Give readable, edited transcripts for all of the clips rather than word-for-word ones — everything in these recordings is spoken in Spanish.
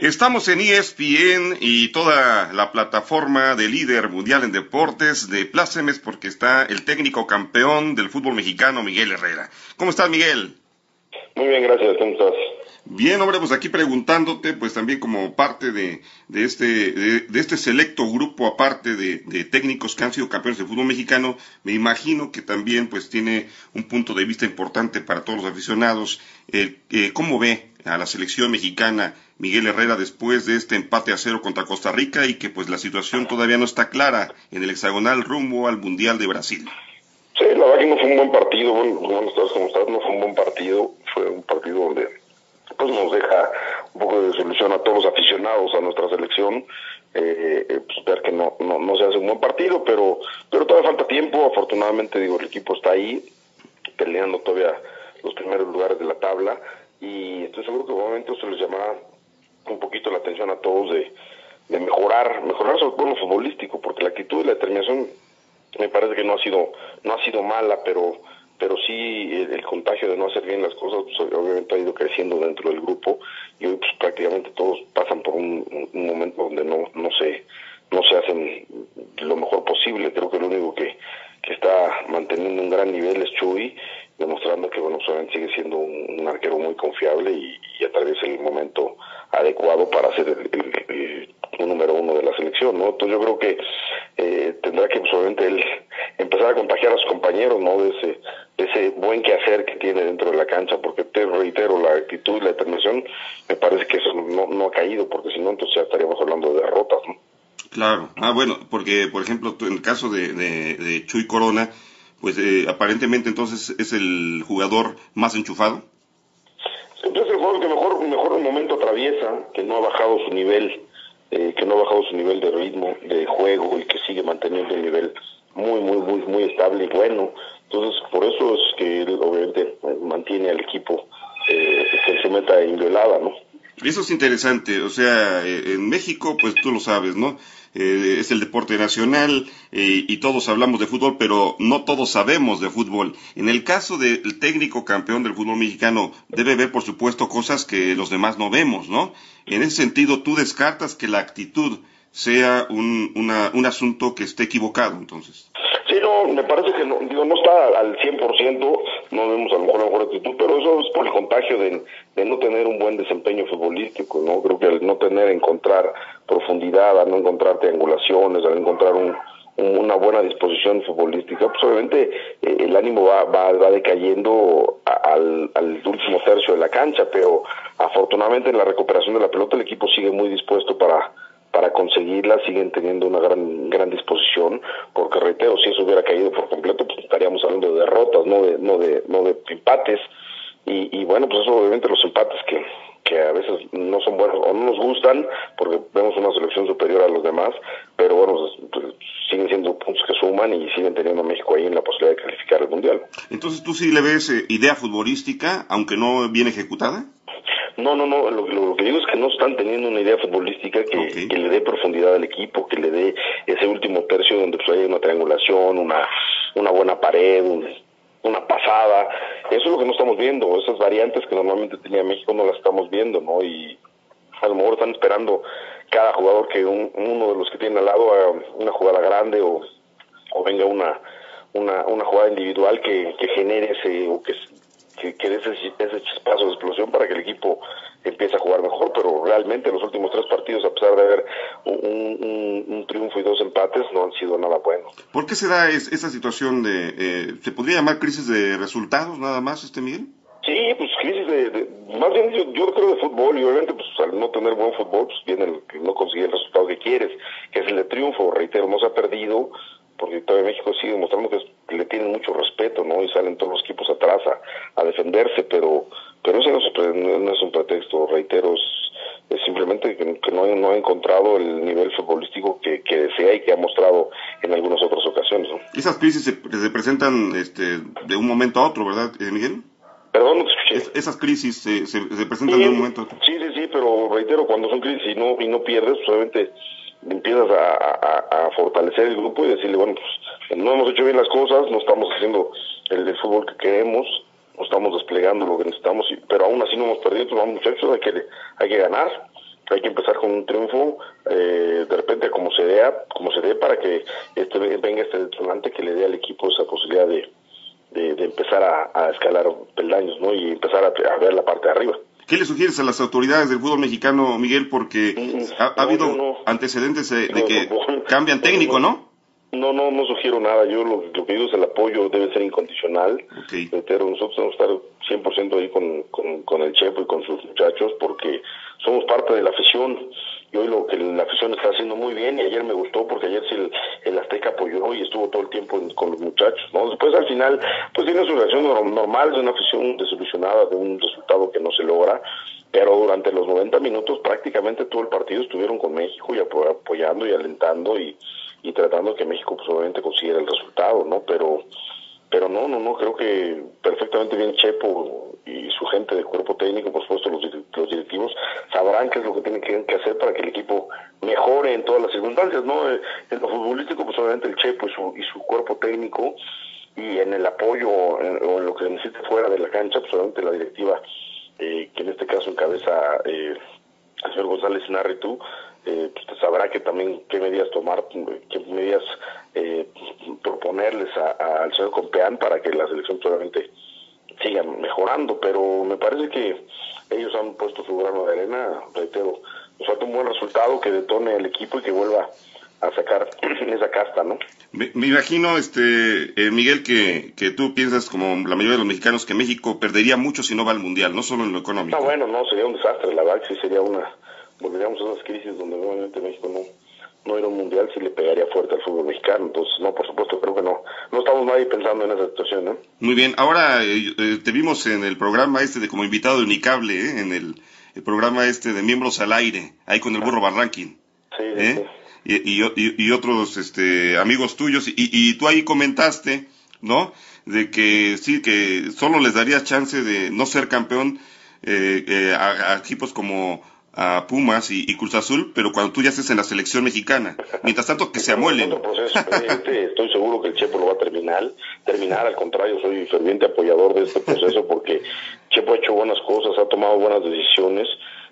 Estamos en ESPN y toda la plataforma de líder mundial en deportes de plácemes porque está el técnico campeón del fútbol mexicano, Miguel Herrera. ¿Cómo estás, Miguel? Muy bien, gracias. ¿Cómo estás? Bien, hombre, pues aquí preguntándote, pues también como parte de este selecto grupo, aparte de técnicos que han sido campeones del fútbol mexicano, me imagino que también pues tiene un punto de vista importante para todos los aficionados. ¿Cómo ve a la selección mexicana Miguel Herrera después de este empate a 0 contra Costa Rica y que pues la situación todavía no está clara en el hexagonal rumbo al Mundial de Brasil? Sí, la verdad que no fue un buen partido. Bueno, estás como estás, no fue un buen partido. Fue un partido donde pues nos deja un poco de desilusión a todos los aficionados a nuestra selección, pues ver que no se hace un buen partido, pero todavía falta tiempo. Afortunadamente, digo, el equipo está ahí peleando todavía los primeros lugares de la tabla y estoy seguro que en un momento se les llamará un poquito la atención a todos de mejorar sobre todo lo futbolístico, porque la actitud y la determinación me parece que no ha sido mala, pero sí el contagio de no hacer bien las cosas pues, obviamente ha ido creciendo dentro del grupo y hoy pues prácticamente todos pasan por un momento donde no se hacen lo mejor posible. Creo que lo único que está manteniendo un gran nivel es Chuy, demostrando que bueno, solamente sigue siendo un arquero muy confiable y atraviesa el momento adecuado para ser el número uno de la selección, ¿no? Entonces yo creo que tendrá que pues, obviamente él empezar a contagiar a sus compañeros, ¿no? De ese buen quehacer que tiene dentro de la cancha, porque te reitero, la actitud y la determinación, me parece que eso no ha caído, porque si no, entonces ya estaríamos hablando de derrotas, ¿no? Claro. Bueno, porque, por ejemplo, en el caso de Chuy Corona, pues aparentemente entonces es el jugador más enchufado. Entonces el jugador que mejor momento atraviesa, que no ha bajado su nivel, de ritmo, de juego y que sigue manteniendo un nivel muy estable y bueno. Entonces por eso es que él obviamente mantiene al equipo que se meta inviolada, ¿no? Eso es interesante, o sea, en México, pues tú lo sabes, ¿no? Es el deporte nacional y todos hablamos de fútbol, pero no todos sabemos de fútbol. En el caso del técnico campeón del fútbol mexicano, debe ver, por supuesto, cosas que los demás no vemos, ¿no? En ese sentido, tú descartas que la actitud sea un asunto que esté equivocado, entonces. Sí, no, me parece que no está al 100%, no vemos a lo mejor la mejor actitud, pero eso es por el contagio de no tener un buen desempeño futbolístico, ¿no? Creo que al no encontrar profundidad, al no encontrar triangulaciones, al encontrar una buena disposición futbolística, pues obviamente el ánimo va decayendo al último tercio de la cancha, pero afortunadamente en la recuperación de la pelota el equipo sigue muy dispuesto para conseguirla, siguen teniendo una gran disposición, porque reitero, si eso hubiera caído por completo, pues estaríamos hablando de derrotas, no de empates, y bueno, pues eso obviamente los empates que a veces no son buenos o no nos gustan, porque vemos una selección superior a los demás, pero bueno, pues siguen siendo puntos que suman y siguen teniendo a México ahí en la posibilidad de calificar al Mundial. Entonces, ¿tú sí le ves idea futbolística, aunque no bien ejecutada? No, lo que digo es que no están teniendo una idea futbolística que le dé profundidad al equipo, que le dé ese último tercio donde pues hay una triangulación, una buena pared, una pasada. Eso es lo que no estamos viendo, esas variantes que normalmente tenía México no las estamos viendo, ¿no? Y a lo mejor están esperando cada jugador que uno de los que tiene al lado haga una jugada grande o venga una jugada individual que genere ese o que dé ese chispazo de explosión para que el equipo empiece a jugar mejor, pero realmente los últimos 3 partidos, a pesar de haber un triunfo y 2 empates, no han sido nada buenos. ¿Por qué se da esa situación se podría llamar crisis de resultados nada más, Miguel? Sí, pues crisis más bien yo creo de fútbol, y obviamente pues al no tener buen fútbol, pues viene el no conseguir el resultado que quieres, que es el de triunfo. Reitero, no se ha perdido, porque todavía México sigue demostrando que le tienen mucho respeto, ¿no? Y salen todos los equipos atrás a defenderse, pero eso no es un pretexto. Reitero, es simplemente que no ha encontrado el nivel futbolístico que desea y que ha mostrado en algunas otras ocasiones, ¿no? Esas crisis se presentan de un momento a otro, ¿verdad, Miguel? Perdón, no te escuché. Esas crisis se presentan de un momento a otro. Sí, pero reitero, cuando son crisis y no pierdes, pues obviamente empiezas a fortalecer el grupo y decirle, bueno, pues no hemos hecho bien las cosas, no estamos haciendo el fútbol que queremos, no estamos desplegando lo que necesitamos, pero aún así no hemos perdido. Entonces, vamos, muchachos, hay que ganar. hay que empezar con un triunfo, de repente como se dé para que venga este detonante que le dé al equipo esa posibilidad de empezar a escalar peldaños, ¿no? Y empezar a ver la parte de arriba. ¿Qué le sugieres a las autoridades del fútbol mexicano, Miguel? Porque ha habido antecedentes de que cambian técnico, ¿no? No sugiero nada. Yo lo que digo es el apoyo debe ser incondicional. Okay. Pero nosotros tenemos que estar 100% ahí con el Chepo y con sus muchachos porque somos parte de la afición. Y hoy lo que la afición está haciendo muy bien, y ayer me gustó porque ayer sí el Azteca apoyó y estuvo todo el tiempo con los muchachos, ¿no? Después al final pues tiene su reacción normal de una afición desilusionada de un resultado que no se logra, pero durante los 90 minutos prácticamente todo el partido estuvieron con México y apoyando y alentando y tratando que México pues obviamente consiguiera el resultado, ¿no? Pero no, creo que perfectamente bien Chepo y su gente de cuerpo técnico, por supuesto los directivos, sabrán qué es lo que tienen que hacer para que el equipo mejore en todas las circunstancias, ¿no? En lo futbolístico, pues obviamente el Chepo y su cuerpo técnico, y en el apoyo o en lo que se necesite fuera de la cancha, pues obviamente la directiva, que en este caso encabeza el señor González Iñárritu, pues sabrá que también qué medidas tomar, qué medidas proponerles al señor Compeán para que la selección solamente siga mejorando, pero me parece que ellos han puesto su grano de arena, reitero, nos falta un buen resultado que detone el equipo y que vuelva a sacar esa casta, ¿no? Me imagino, Miguel, que tú piensas, como la mayoría de los mexicanos, que México perdería mucho si no va al Mundial, no solo en lo económico. No, bueno, no, sería un desastre, la verdad que sí sería volveríamos a esas crisis donde obviamente México no era un mundial, sí le pegaría fuerte al fútbol mexicano. Entonces, no, por supuesto, creo que no estamos nadie pensando en esa situación, ¿no? Muy bien, ahora te vimos en el programa como invitado de Unicable, en el programa de Miembros al Aire, ahí con el Burro Barranquín. Sí, sí. Y otros amigos tuyos, y tú ahí comentaste, ¿no?, de que sí, que solo les daría chance de no ser campeón a equipos como a Pumas y Cruz Azul, pero cuando tú ya estés en la selección mexicana, mientras tanto que se amuelen. Estoy seguro que el Chepo lo va a terminar, al contrario, soy ferviente apoyador de este proceso porque Chepo ha hecho buenas cosas, ha tomado buenas decisiones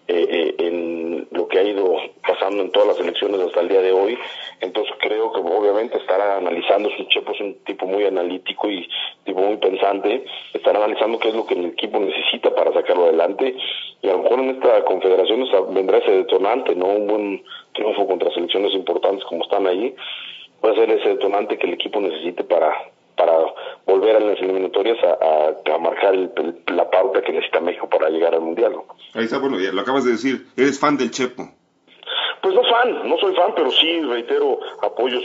en lo que ha ido pasando en todas las elecciones hasta el día de hoy. Entonces creo que obviamente estará analizando, su Chepo es un tipo muy analítico y tipo muy pensante, estará analizando qué es lo que el equipo necesita para sacarlo adelante, y a lo mejor en esta confederación vendrá ese detonante, ¿no? Un buen triunfo contra selecciones importantes como están ahí puede ser ese detonante que el equipo necesite para volver a las eliminatorias a marcar la pauta que necesita México para llegar al Mundial, ¿no? Ahí está, bueno, ya lo acabas de decir, eres fan del Chepo. Pues no soy fan, pero sí, reitero, apoyo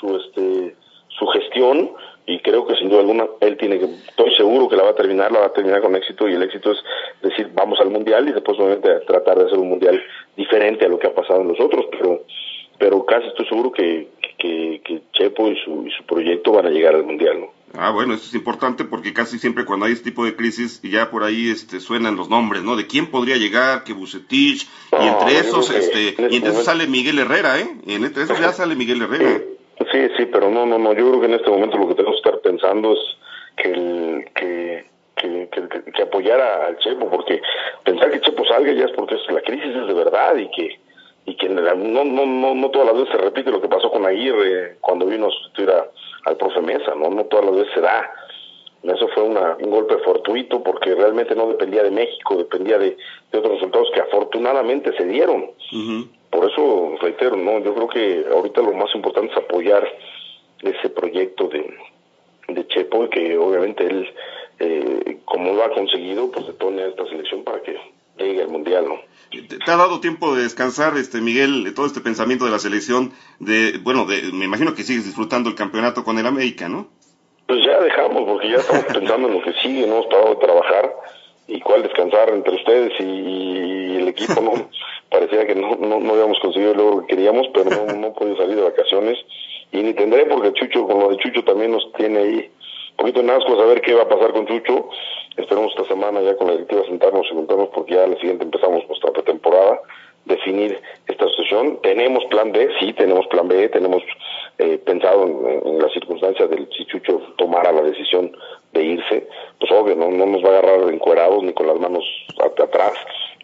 su gestión, y creo que sin duda alguna estoy seguro que la va a terminar con éxito, y el éxito es decir, vamos al Mundial y después obviamente tratar de hacer un Mundial diferente a lo que ha pasado en los otros, pero casi estoy seguro que Chepo y su proyecto van a llegar al Mundial, ¿no? Ah, bueno, eso es importante porque casi siempre cuando hay este tipo de crisis ya por ahí suenan los nombres, ¿no? De quién podría llegar, que Bucetich, y entre esos sale Miguel Herrera, entre esos ya sale Miguel Herrera. Sí, pero no, yo creo que en este momento lo que tenemos que estar pensando es que apoyar al Chepo, porque pensar que Chepo salga ya es porque la crisis es de verdad, y que no todas las veces se repite lo que pasó con Aguirre cuando vino a sustituir al profe Mesa, no todas las veces se da. Eso fue un golpe fortuito porque realmente no dependía de México, dependía de otros resultados que afortunadamente se dieron. Uh-huh. Por eso, reitero, yo creo que ahorita lo más importante es apoyar ese proyecto de Chepo, y que obviamente él, como lo ha conseguido, pues detone a esta selección para que llegue al Mundial, ¿no? ¿Te ha dado tiempo de descansar, Miguel, de todo este pensamiento de la selección? Me imagino que sigues disfrutando el campeonato con el América, ¿no? Pues ya dejamos, porque ya estamos pensando en lo que sigue, no hemos parado de trabajar, y cuál descansar entre ustedes y el equipo, ¿no? Parecía que no habíamos conseguido el logro que queríamos, pero no he podido salir de vacaciones, y ni tendré, porque Chucho, con lo de Chucho también nos tiene ahí un poquito en asco a saber qué va a pasar con Chucho. Esperemos esta semana ya con la directiva sentarnos y juntarnos, porque ya la siguiente empezamos nuestra pretemporada, definir esta situación. Tenemos plan B, sí, tenemos plan B, tenemos pensado en la circunstancia de si Chucho tomara la decisión de irse, pues obvio, no nos va a agarrar encuerados ni con las manos atrás,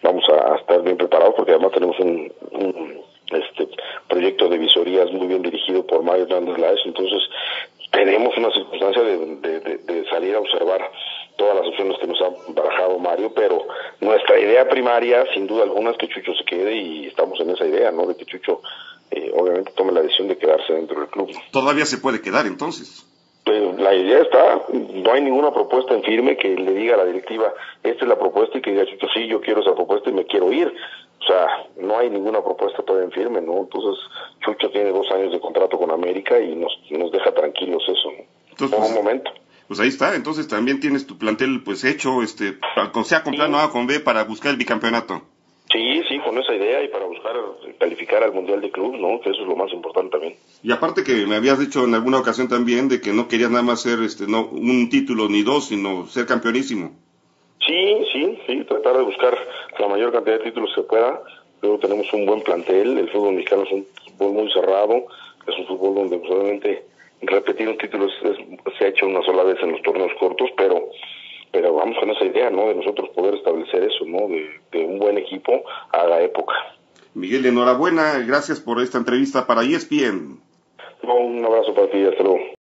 vamos a estar bien preparados, porque además tenemos un proyecto de visorías muy bien dirigido por Mario Hernández Laes. Entonces tenemos una circunstancia de salir a observar todas las opciones que nos ha barajado Mario, pero nuestra idea primaria, sin duda alguna, es que Chucho se quede, y estamos en esa idea, ¿no? De que Chucho obviamente tome la decisión de quedarse dentro del club. Todavía se puede quedar entonces. Pero la idea está, no hay ninguna propuesta en firme que le diga a la directiva, esta es la propuesta, y que diga Chucho, sí, yo quiero esa propuesta y me quiero ir. O sea, no hay ninguna propuesta todavía en firme, ¿no? Entonces, Chucho tiene 2 años de contrato con América y nos deja tranquilos eso, ¿no? Entonces, por un momento. Pues ahí está, entonces también tienes tu plantel pues hecho, sea con plano A o con B, para buscar el bicampeonato. Sí, con esa idea, y para buscar calificar al Mundial de Clubes, ¿no? Que eso es lo más importante también. Y aparte que me habías dicho en alguna ocasión también de que no querías nada más ser no un título ni 2, sino ser campeonísimo. Sí, tratar de buscar la mayor cantidad de títulos que pueda. Luego tenemos un buen plantel, el fútbol mexicano es un fútbol muy cerrado, es un fútbol donde pues, obviamente repetir un título se ha hecho una sola vez en los torneos cortos, pero vamos con esa idea, ¿no? De nosotros poder establecer eso, ¿no? De un buen equipo a la época. Miguel, enhorabuena, gracias por esta entrevista para ESPN. Un abrazo para ti, hasta luego.